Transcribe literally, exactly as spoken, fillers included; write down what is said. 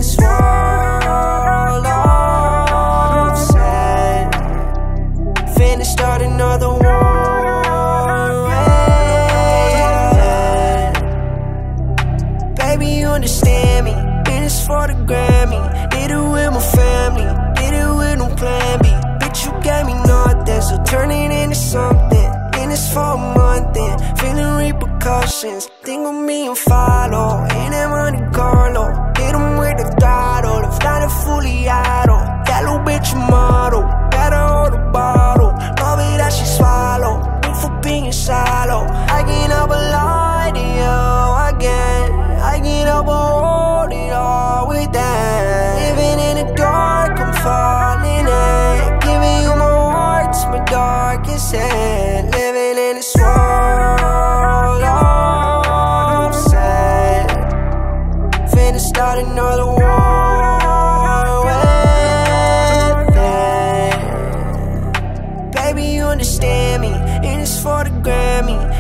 this world upset. Finna start another war. Yeah. Baby, you understand me, and it's for the Grammy. Did it with my family, did it with no plan B. Bitch, you gave me nothing, so turn it into something. And it's for a month then, feeling repercussions. Think of me and follow, ain't that Monte Carlo. Hit him with the throttle, if not a fully auto. That little bitch a model, better hold the bottle. Love it that she swallow, wait for being shallow. I can't help but lie to you again. I can't help but hold it all with that. Living in the dark, I'm falling in. Giving you my heart, it's my darkest end. Living in this world upset. Finna start another war with it. Baby, you understand me, and it's for the Grammy.